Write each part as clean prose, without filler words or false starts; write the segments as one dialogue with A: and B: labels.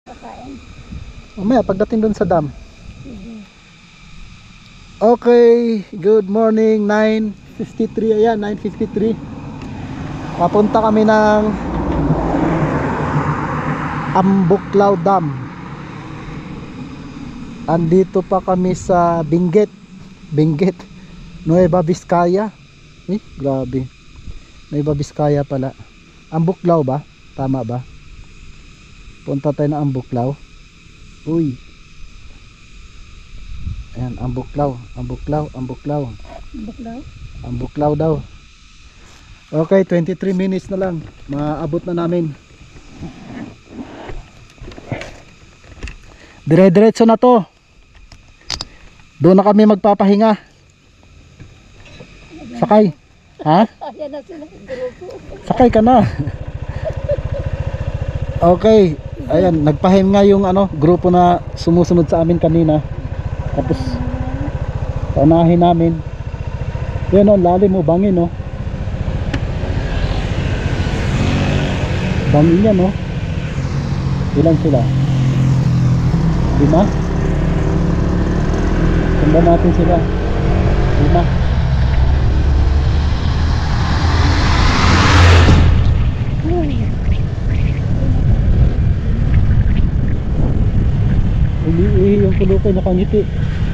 A: Kakain.
B: Mamaya pagdating doon sa dam.
A: Sige.
B: Okay, good morning. 9:53. Ayan, 9:53. Papunta kami ng Ambuklaw Dam. Andito pa kami sa Benguet, Nueva Vizcaya. Grabe. Nueva Vizcaya pala. Ambuklaw ba? Tama ba? Punta tayo ng Ambuklaw. Uy. Ayan, Ambuklaw.
A: Buklaw.
B: Ambuklaw daw. Okay, 23 minutes na lang. Maabot na namin. Dire-diretso na to. Doon na kami magpapahinga. Sakay. Ha?
A: Ayan na sila ng grupo.
B: Sakay ka na. Okay. Ayan, nagpahinga yung grupo na sumusunod sa amin kanina. Tapos paunahin namin. Yan o, lalim mo, bangin o. Bangin yan o. Ilan sila? 5? Sundan natin sila. 5. Umiihi yung pulukoy, nakangiti.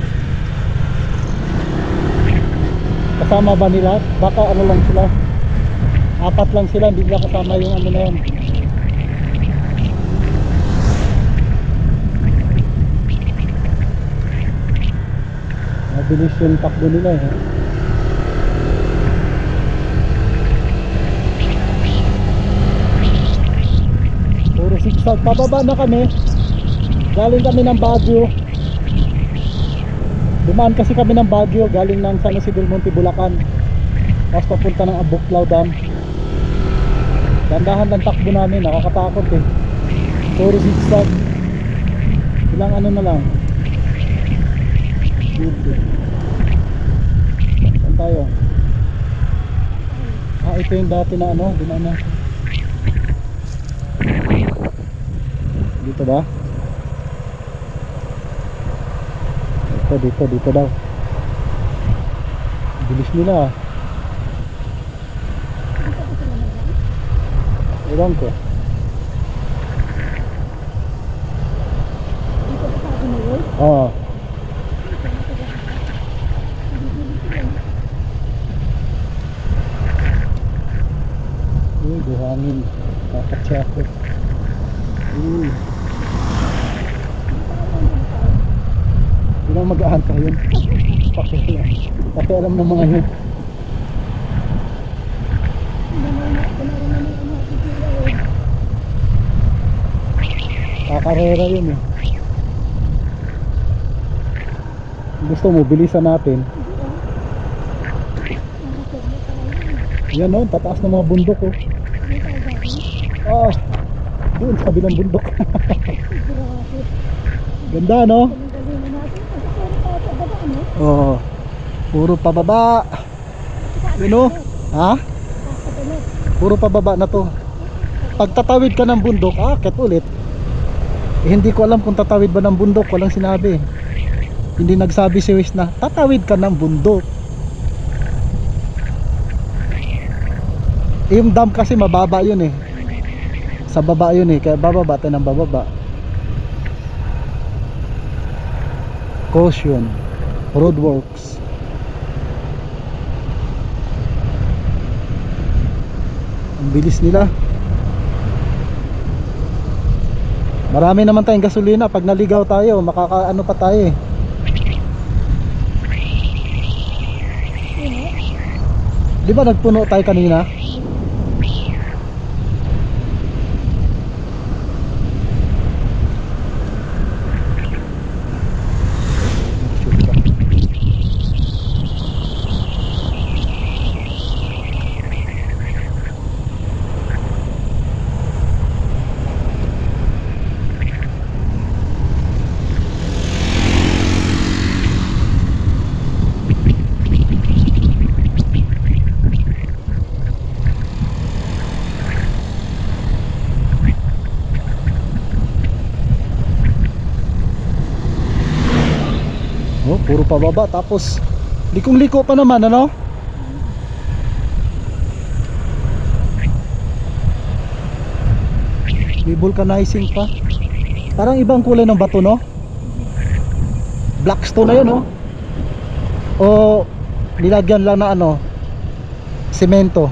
B: Kasama ba nila? Baka ano lang sila, 4 lang sila, hindi nila kasama yung ano na yan. Mabilis yung takbo nila eh. Puro sigsag. Pababa na kami. Galing kami ng Baguio. Dumaan kasi kami ng Baguio, galing ng San Isidro Monte, Bulacan. Tapos papunta ng Ambuklaw Dam. Dandahan lang takbo namin, nakakatakot eh. Puro zigzag. Ilang ano na lang. Dito. Saan tayo? Ito yung dati na dinaan na. Dito ba? Dito daw. Bilis nila. Ilang ko.
A: Dito pa sa akin na yun.
B: Oo. Uy, buhangin. Kakatsa ako. Uy. Hindi lang mag-aanta yun. Pakialam ng mga yun. Kakarera yun eh. Gusto mo, bilisan natin. Yan o, tataas ng mga bundok oh. Ah, doon sa kabilang bundok. Ganda no? Oo. Puro pababa. Yun o. Ha? Puro pababa na to. Pag tatawid ka ng bundok, akit ulit. Hindi ko alam kung tatawid ba ng bundok. Walang sinabi. Hindi nagsabi si Wes na tatawid ka ng bundok. Yung dam kasi mababa yun eh. Sa baba yun eh. Kaya bababa tayo ng bababa. Caution. Roadworks. Ang bilis nila. Marami naman tayong gasolina. Pag naligaw tayo, makakaano pa tayo eh. Di ba nagpuno tayo kanina? Puro pababa, tapos likong-liko pa naman, ano? May vulcanizing pa. Parang ibang kulay ng bato, no? Black stone na yun, no? O nilagyan lang na ano, semento.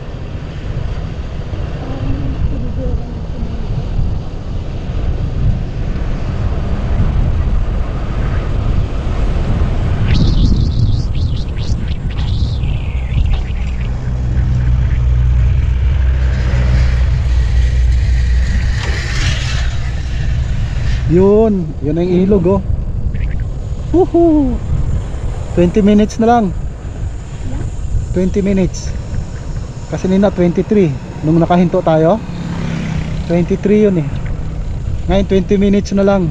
B: Yun ang ilog, oh. Woohoo! 20 minutes na lang. 20 minutes. Kasi nina 23 nung nakahinto tayo. 23 yun eh. Ngayon 20 minutes na lang.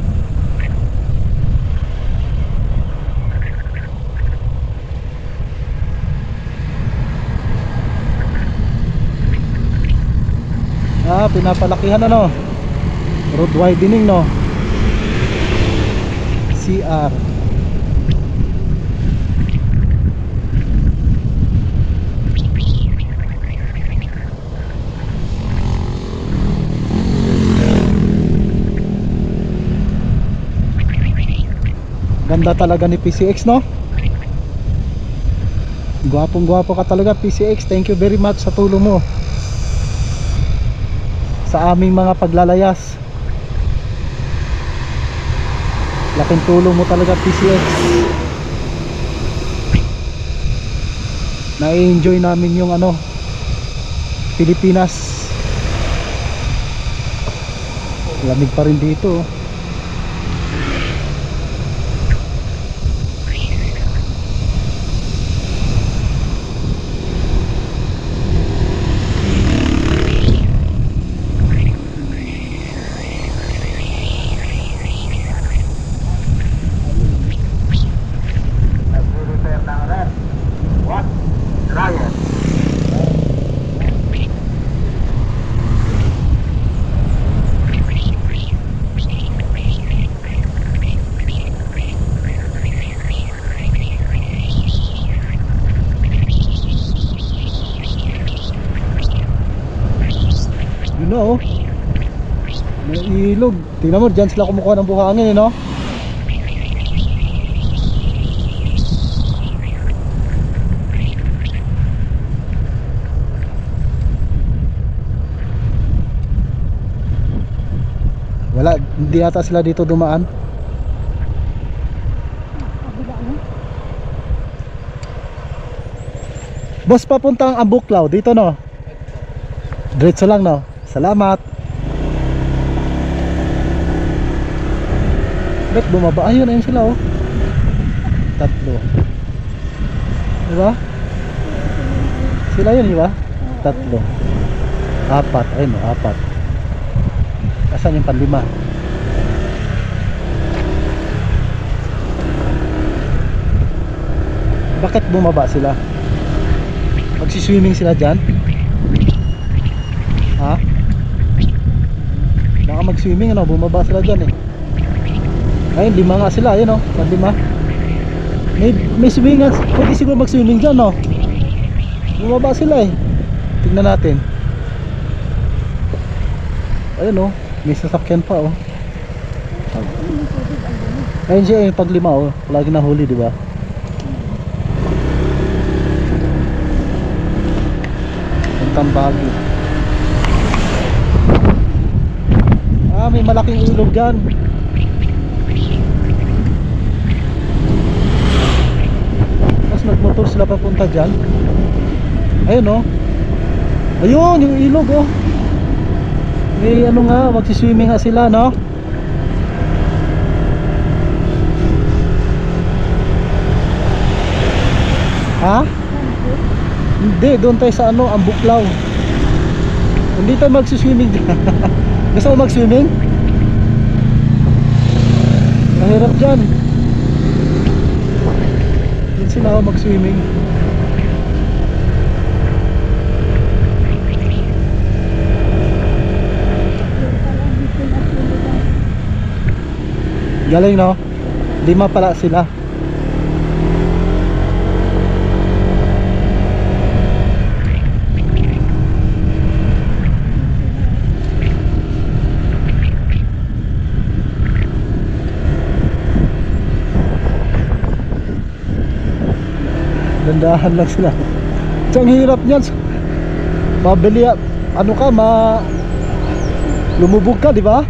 B: Pinapalakihan, ano? Road widening, no? CR. Ganda talaga ni PCX, no? Gwapong gwapo ka talaga, PCX. Thank you very much sa tulong mo sa aming mga paglalayas. Laking tulong mo talaga, PCX. Na-enjoy namin yung ano, Pilipinas. Lamig pa rin dito, oh. Oh, may ilog. Tingnan mo, dyan sila kumukuha ng buhangin, no? Wala, hindi yata sila dito dumaan. Boss, papuntang Ambuklaw dito, no? Diretso lang, no? Salamat. Ba't bumaba? Ayun, ayun sila, oh. Tatlo. Diba? Sila yun, diba? Tatlo. Apat, ayun, oh, apat. Asan yung panlima? Bakit bumaba sila? Magsiswimming sila dyan? Ha? Baka mag-swimming, ano, bumaba sila dyan eh. Ayun, lima nga sila, ayun, oh, lima. May swimming nga, pwede siguro mag-swimming dyan, no? Bumaba sila eh. Tignan natin. Ayun, oh, may sasakyan pa, oh. Ayun siya, yung paglima, oh, lagi na huli, diba? Puntang Baguio. May malaking ilog dyan. Tapos nagmotor sila papunta dyan. Ayun, oh. Ayun yung ilog, oh. May ano nga, magsiswimming nga sila, no? Ha? Hindi, doon tayo sa ano, Ambuklaw. Hindi tayo magsiswimming dyan. Gusto mo mag-swimming? Mahirap dyan. Yan sila ako mag-swimming. Galing, no? Lima pala sila. Dandahan lang sila. Ang hirap niyan. Mabili, ano ka, lumubog ka, di ba?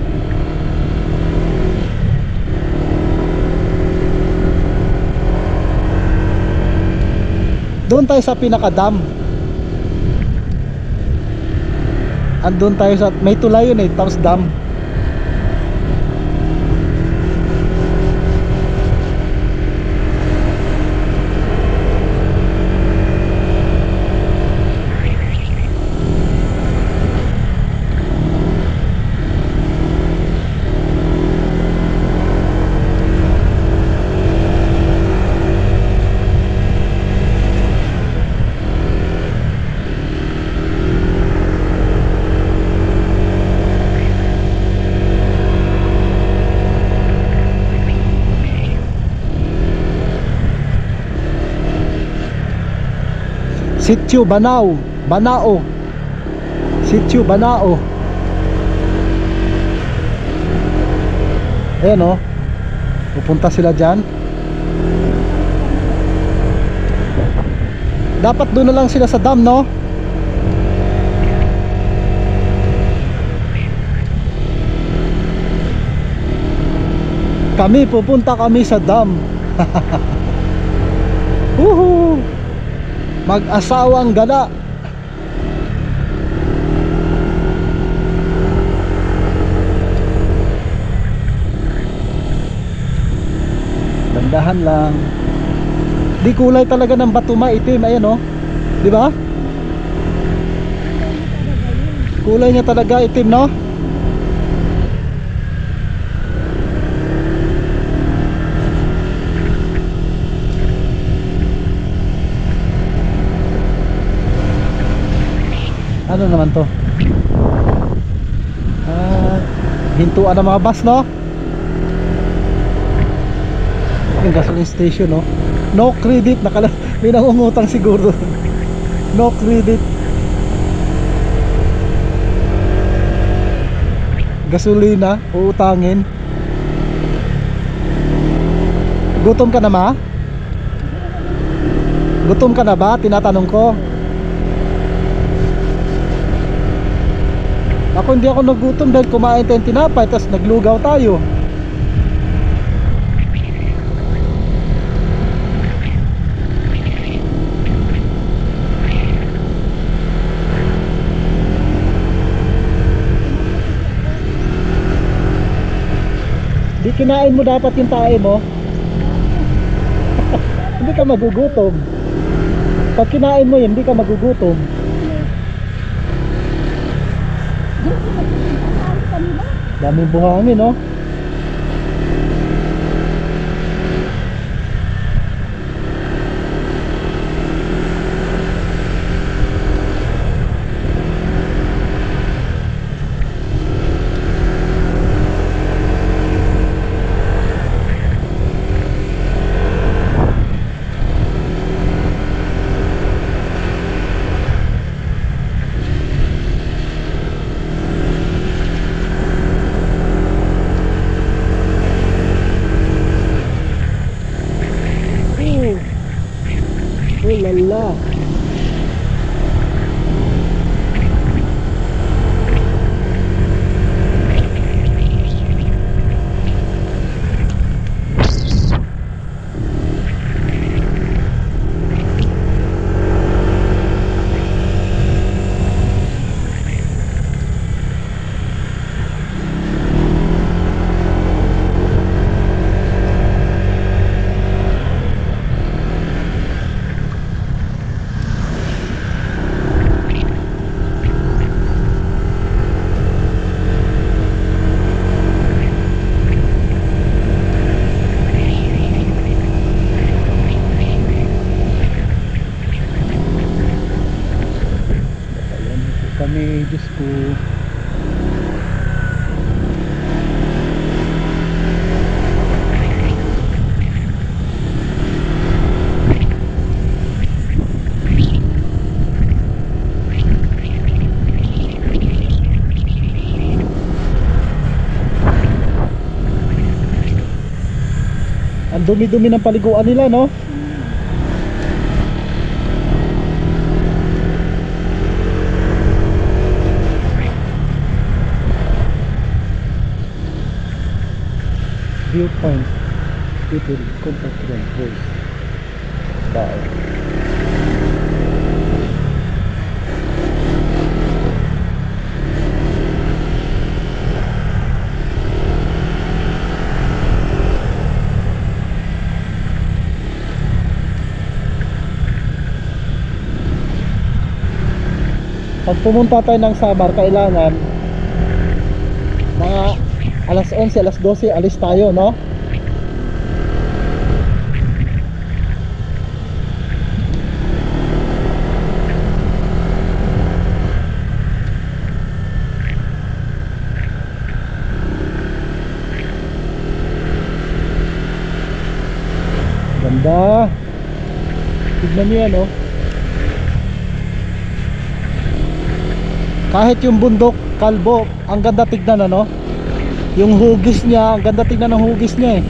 B: Doon tayo sa pinaka-dam. Andun tayo sa, may tulay yun eh, tapos dam. Sitio Banao, Banao. Sitio Banao. Ayan o. Pupunta sila dyan. Dapat doon na lang sila sa dam, no? Pupunta kami sa dam. Woohoo! Mag-asawang gala. Dandahan lang. Di kulay talaga ng bato, maitim. Ayan o, di ba? Kulay niya talaga itim, no? Ano naman to? Hintuan ng mga bus, no? Yung gasoline station, no? No credit. May nangungutang siguro. No credit. Gasolina, uutangin. Gutom ka na, ma? Gutom ka na ba? Tinatanong ko. Ako hindi ako nagutom dahil kumain tayong tinapay tapos naglugaw tayo. Di kinain mo dapat yung tae mo. Hindi ka magugutom. Pag kinain mo yun, hindi ka magugutom. Daming buhangin, no? Lala. Kami, Diyos ko. Ang dumi-dumi ng paliguan nila, no? viewpoint people compatible voice style. Pag pumunta tayo ng Samar, kailangan mga alas 11, alas 12 alis tayo, no? Ganda. Tignan niyo yan, oh. Kahit yung bundok kalbo, ang ganda tignan, ano? Yung hugis niya, ang ganda tignan ng hugis niya, eh.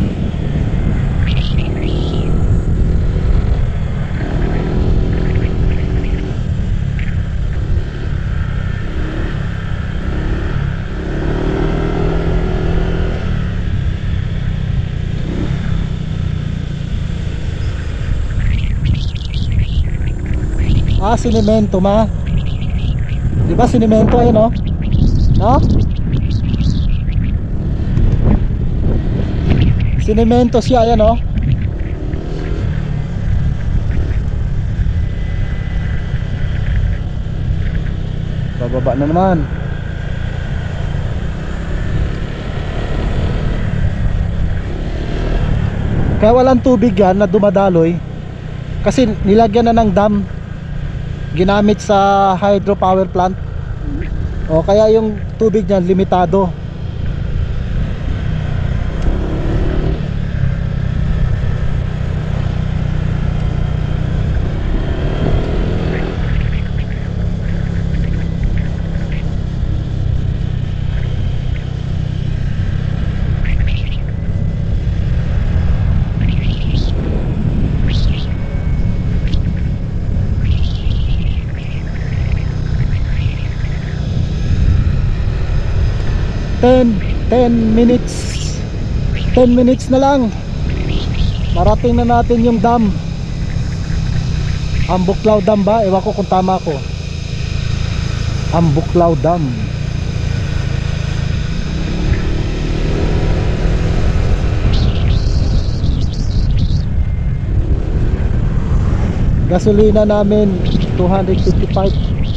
B: Ah, sinemento, ma. Diba sinemento, ayun, oh. No? Sinemento siya, ayan, oh. Bababa na naman. Kaya walang tubig yan na dumadaloy, kasi nilagyan na ng dam, ginamit sa hydropower plant. O kaya yung tubig niyan limitado. Ten minutes na lang, marating na natin yung dam. Ang Buklaw Dam ba? Ewan ko kung tama ko. Ang Buklaw Dam. Gasolina namin 255.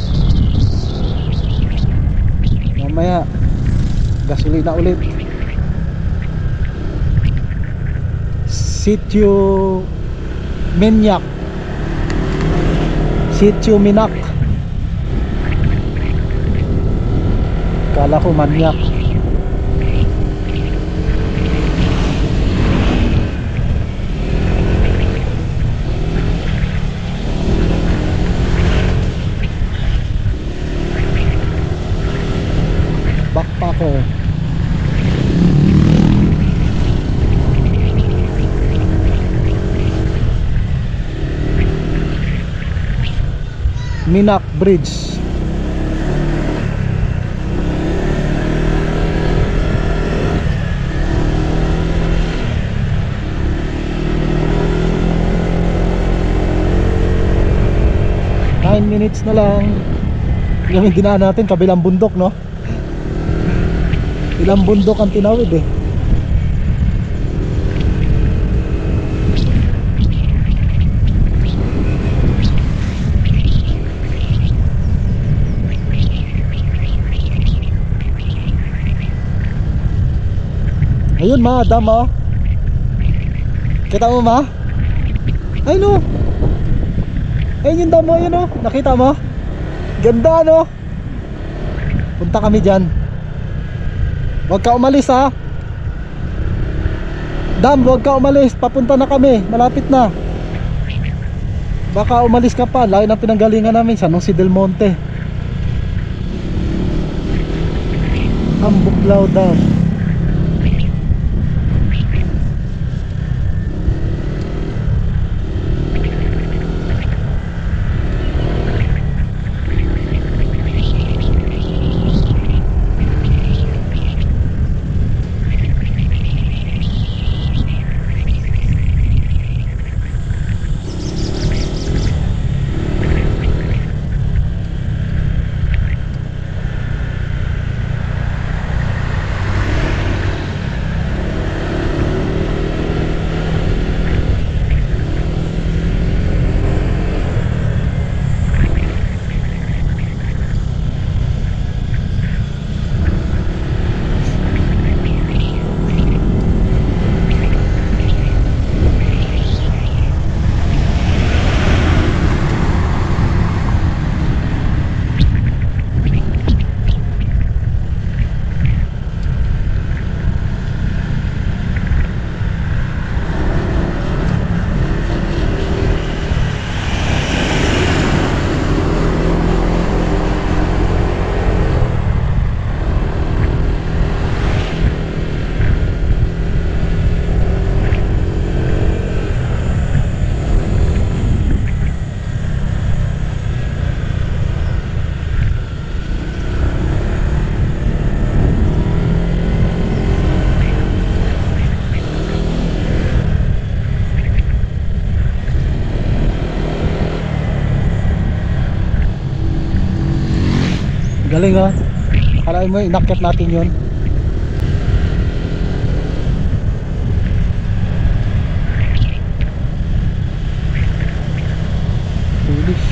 B: Mamaya gasolina ulit. Sitio Minyak, Sitio Minak. Kala ko Manyak. Backpacker. Minak Bridge. Nine minutes na lang. Yung dinaan natin kabilang bundok, no? Ilang bundok ang tinawid, eh. Ayun, ma, dam, oh. Kita mo, ma? Ay, no. Ayun yung dam mo, yun, oh. Nakita mo? Ganda, no? Punta kami dyan. Huwag ka umalis, ha. Dam, huwag ka umalis. Papunta na kami, malapit na. Baka umalis ka pa. Layo ng pinanggalingan namin, San Jose del Monte. Ang Buklaw Dam. Galing oh. Akalain mo inakyat natin yun. Foolish.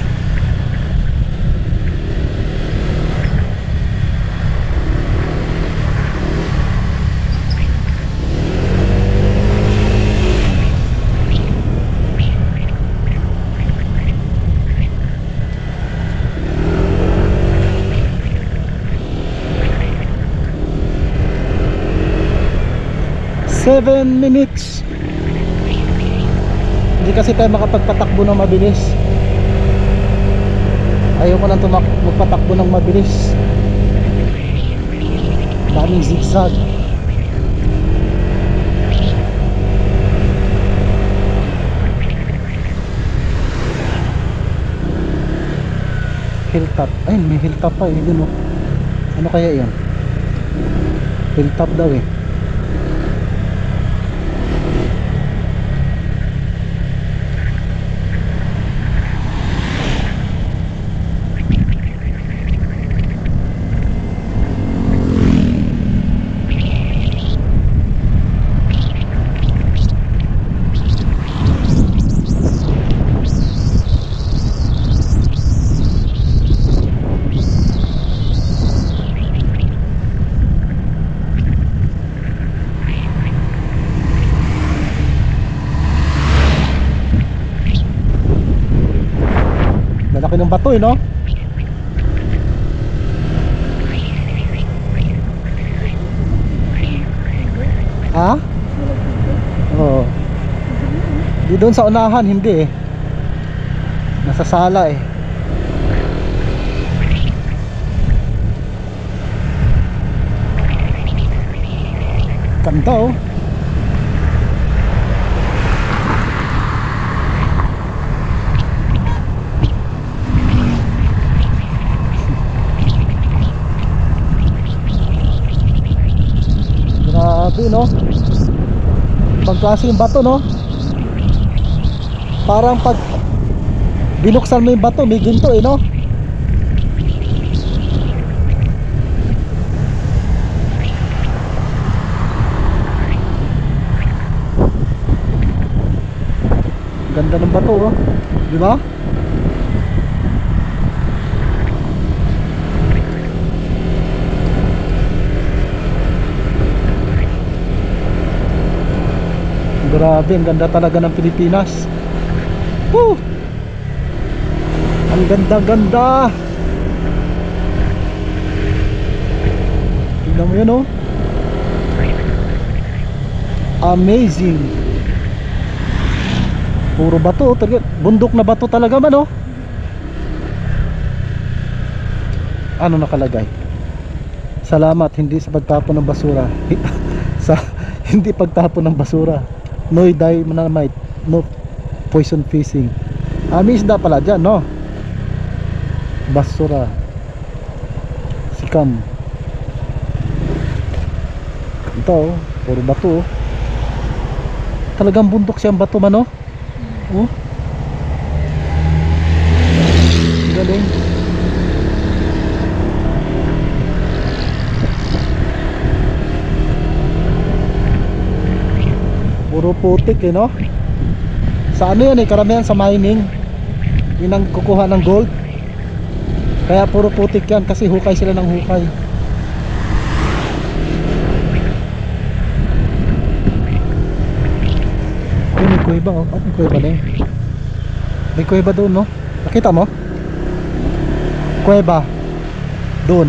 B: Seven minutes. Hindi kasi tayo makapagpatakbo ng mabilis. Ayoko nang magpatakbo ng mabilis. Daming zigzag. Hilltop. Ay, may hilltop pa eh. Yun, oh. Ano kaya yun? Hilltop daw eh. Laki ng bato eh, no? Ha? Oo. Di doon sa unahan, hindi eh. Nasa sala eh. Ganda oh. Grabe no. Ibang klase yung bato no. Parang pag binuksan mo yung bato may ginto eh no. Ganda ng bato oh. Di ba? Grabe, ang ganda talaga ng Pilipinas. Woo! Ang ganda-ganda. Tingnan mo yun oh. Amazing. Puro bato, bundok na bato talaga man oh. Ano nakalagay? Salamat hindi sa pagtapon ng basura. Sa hindi pagtapon ng basura. No dynamite, no poison fishing. May isda pala dyan, no? Basura. Sikam. Ito, puro bato. Talagang bundok siyang bato man, no? Oh. Galing. Puro putik eh no. Sa ano yan eh, karamihan sa mining. Yun ang kukuha ng gold. Kaya puro putik yan kasi hukay sila ng hukay. Ay, may kuweba oh. May kuweba na eh. May kuweba doon no. Nakita mo? Kuweba doon.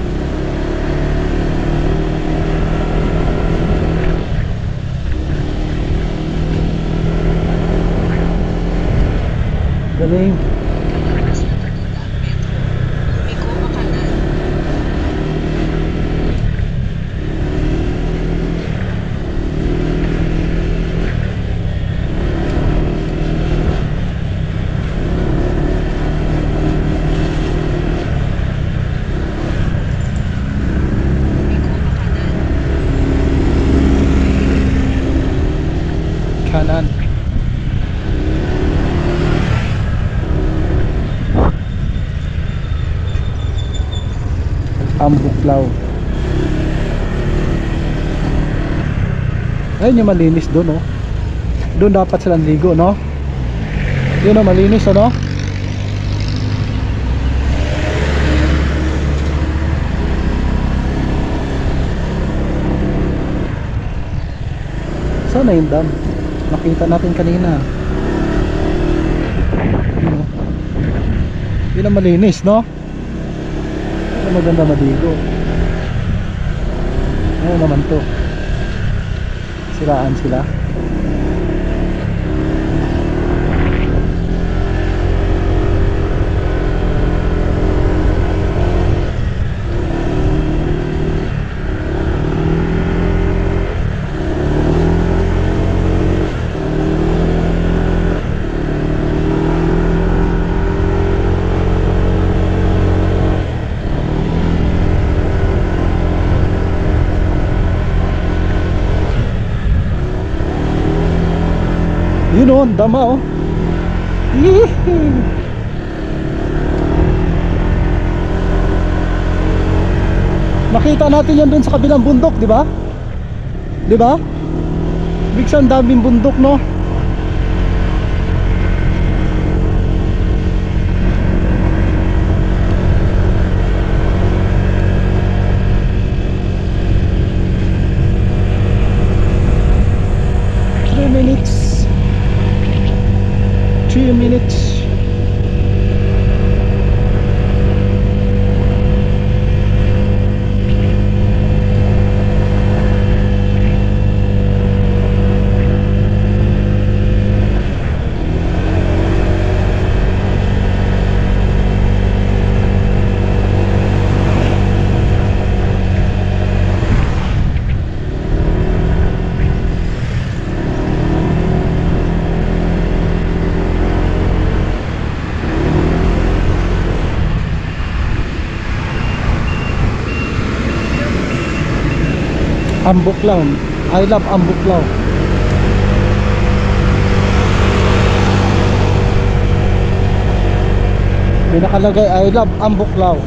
B: Galing. Kanan. Ambuklaw. Ayun yung malinis doon, oh. Doon dapat silang ligo, no? Yun, oh, malinis, ano? Sana yung dam? Nakita natin kanina. Yun, oh. Yun ang malinis, no? Yun ang maganda maligo. Ano naman to? Siraan sila. Yun, oh, ang dama, oh. Hihihi. Nakita natin yan dun sa kabilang bundok, di ba? Di ba? Big ang daming bundok, no? Minutes. 3 minutes. Ambuklaw. I love Ambuklaw. May nakalagay I love Ambuklaw.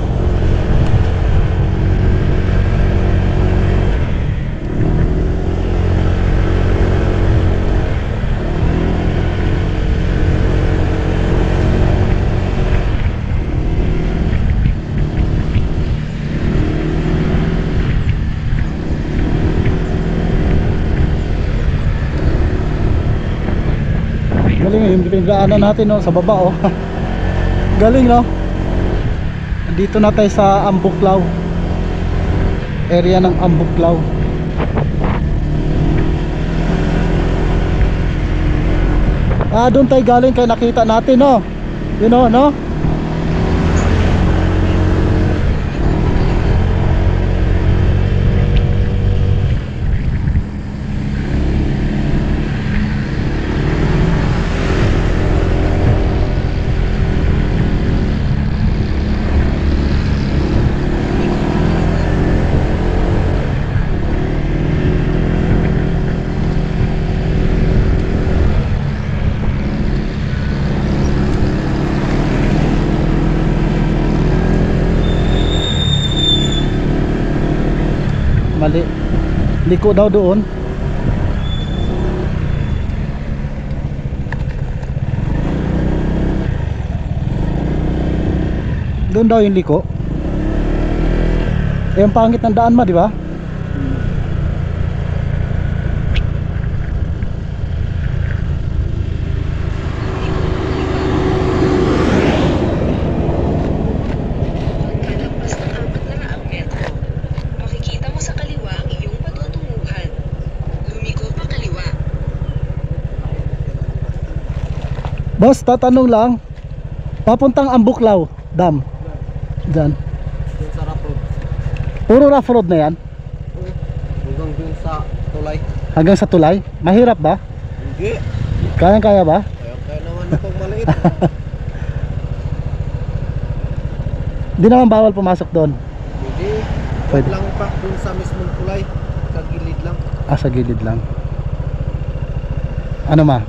B: Galing yung pinagdaanan natin, no, sa baba, oh. Galing, no. Dito na tayo sa Ambuklaw. Area ng Ambuklaw. Doon tayo galing kaya nakita natin, no. You know, no. Mali. Liko daw doon. Doon daw yung liko. Eh, ang pangit ng daan, ma, di ba? Boss, tatanong lang. Papuntang Ambuklaw Dam. Diyan.
C: Dun sa rough road.
B: Puro rough road na yan?
C: Hanggang dun sa tulay.
B: Hanggang sa tulay? Mahirap ba?
C: Hindi.
B: Kaya ba?
C: Kaya naman na pag maliit.
B: Di naman bawal pumasok doon?
C: Hindi.
B: Pwede.
C: Pwede lang pa dun sa mismong tulay. Sa gilid lang.
B: Sa gilid lang. Ano, ma?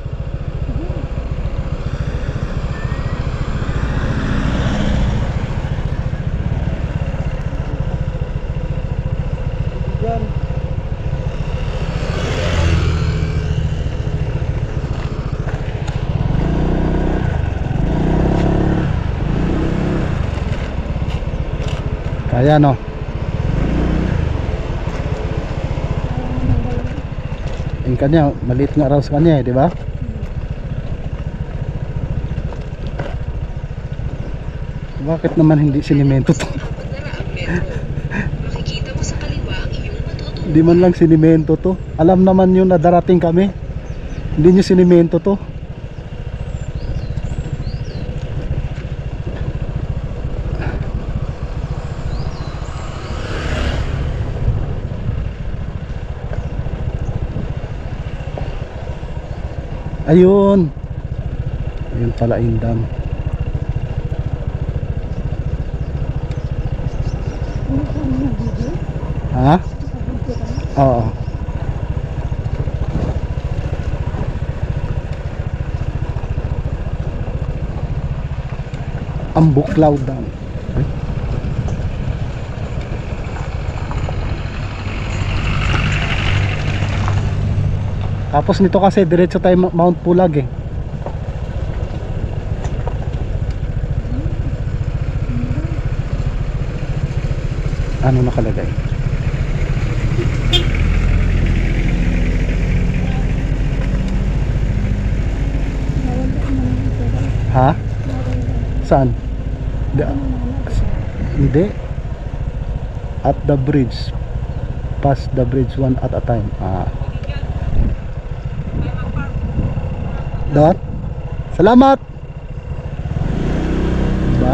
B: Ayan o. Yung kanya, maliit nga raw sa kanya eh, di ba? Bakit naman hindi sinimento to?
D: Makikita mo sa kaliwa ang iyong matutunan.
B: Hindi man lang sinimento to. Alam naman yun na darating kami. Hindi nyo sinimento to. Ayun. Ayun pala yung dam.
A: Ano ka mo dito?
B: Ha?
A: Nakabunti ka na?
B: Oo. Ang Buklaw Dam. Ay. Tapos nito kasi diretso tayo Mount Pulag eh. Ano nakalagay?
A: Nawala ka naman dito ka.
B: Ha?
A: Nawala.
B: Saan? Di-
A: Ano naman?
B: Hindi. At the bridge. Pass the bridge one at a time. Doon? Salamat! Diba?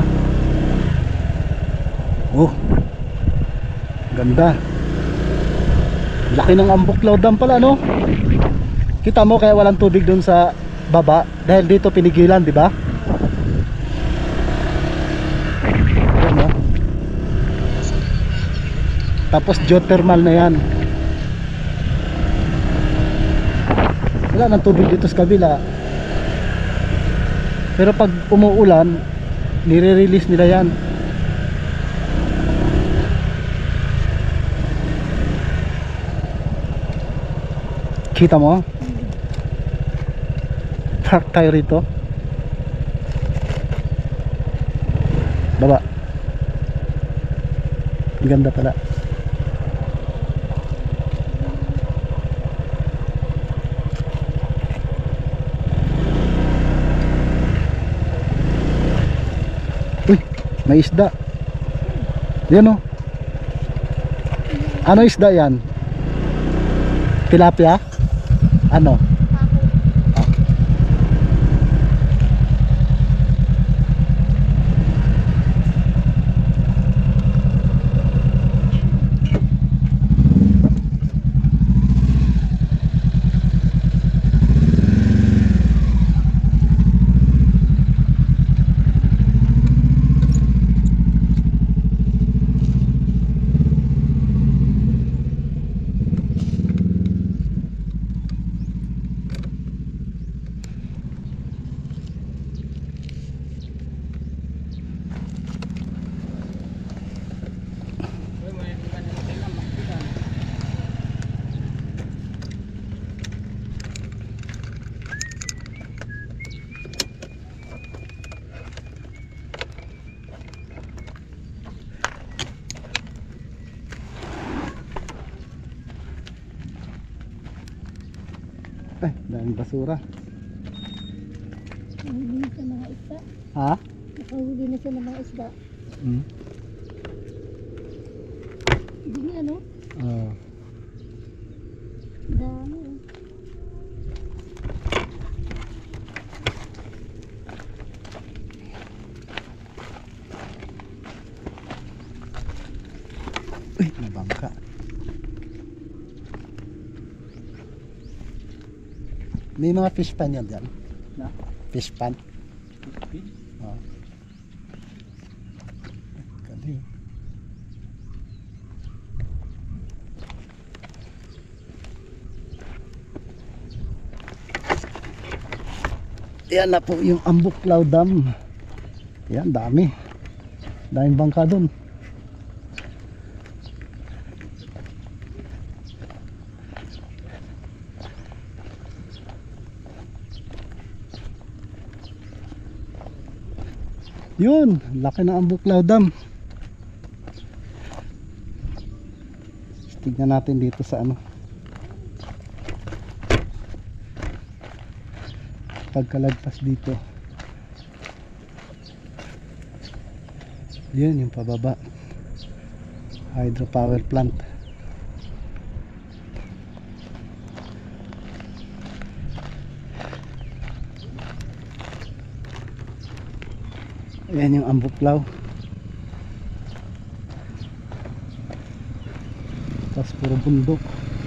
B: Oh. Ganda. Laki ng Ambuklaw Dam pala, no? Kita mo kaya walang tubig doon sa baba dahil dito pinigilan, di ba? Ayan, no? Tapos geothermal na yan. Wala nang tubig dito sa kabila. Pero pag umuulan, nire-release nila yan. Kita mo? Park tayo rito. Baba. Ang ganda pala. Uy, may isda. Yan o. Ano isda yan? Tilapia? Ano? Ay, daming basura.
A: Nakahuli na sa mga isda.
B: Ha?
A: Nakahuli na sa mga isda.
B: Hmm?
A: Hindi nga, no?
B: Ah.
A: Dami.
B: Uy, may bangka. May mga fish pan yan dyan.
C: Na?
B: Fish pan. Oh. Galing. Yan na po yung Ambuklaw Dam. Yan, dami. Daming bangka dun. Yun, laki ng Ambuklaw Dam. Tignan natin dito sa ano. Pagkalagpas dito. Yan yung pababa. Hydropower plant. Ayan yung Ambuklaw. Tapos puro bundok.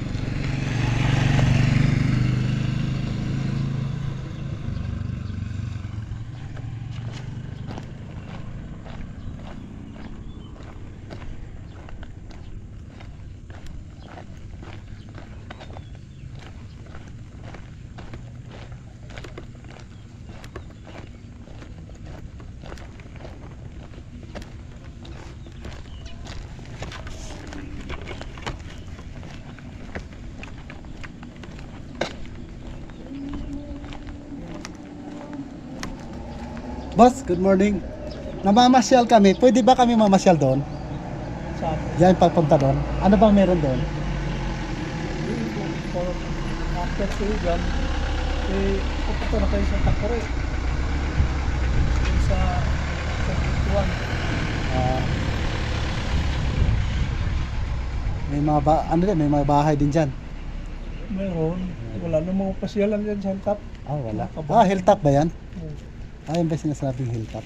B: Boss, good morning. Namamasyal kami. Pwede ba kami mamasyal doon?
C: Saan?
B: Diyan papunta doon. Ano bang meron doon?
C: After Sugan, pupunta na kayo sa Takore. Sa Bituan.
B: May mga may mga bahay din diyan.
C: Mayroon. Wala namang pasyalan dyan sa Hilltop.
B: Wala. Hilltop ba 'yan? Ayun ba sinasabing hilltop?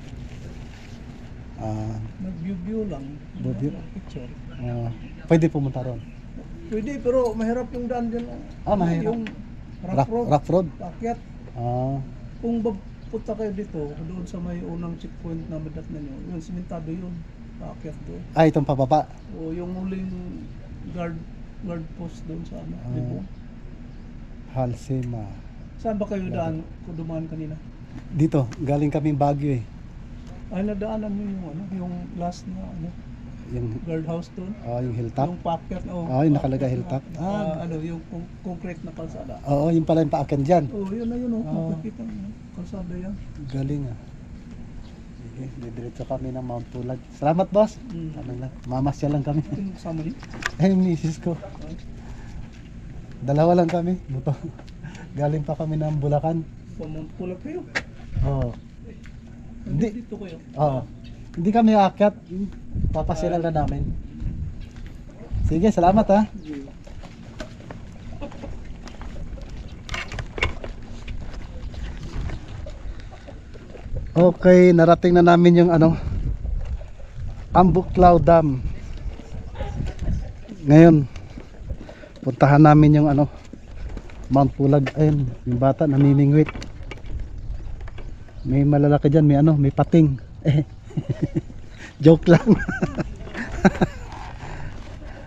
C: Nag-view lang.
B: View?
C: Picture.
B: Pwede pumunta ron.
C: Pwede, pero mahirap yung daan dyan.
B: Mahirap.
C: Yung rough road.
B: Rough road?
C: Paakyat. Kung punta kayo dito, doon sa may unang checkpoint na madat na nyo, yun, simentado yun. Paakyat doon.
B: Itong pababa?
C: O yung huling guard post doon sa ano. Dito.
B: Halsema.
C: Saan ba kayo daan kung dumaan kanina?
B: Dito, galing kaming Baguio eh.
C: Ay, nadaanan mo yung ano, yung last na ano,
B: Yung
C: guardhouse doon.
B: yung hilltop.
C: Yung paakyat.
B: Yung nakalagay hilltop.
C: Ano, yung concrete na kalsada.
B: Yung pala yung paakyat diyan.
C: Yun na yun, makikita mo. Kalsada yan.
B: Galing Sige, didiretso kami ng Mount Pulag. Salamat, boss. Ano lang, mamasyal lang kami.
C: Yung kasama niyo?
B: Yung misis ko. Dalawa lang kami. Buto. Galing pa kami ng Bulacan.
C: Pulag kayo.
B: Hindi.
C: Dito kayo.
B: Hindi kami aakyat. Papasyalan na namin. Sige, salamat ha. Okay, narating na namin yung Ambuklaw Dam. Ngayon, puntahan namin yung Mount Pulag. Ayun, yung bata namimingwit. May malalaki dyan, may pating. Joke lang.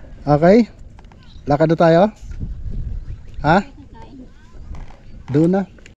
B: Okay, lakad na tayo. Ha? Doon na.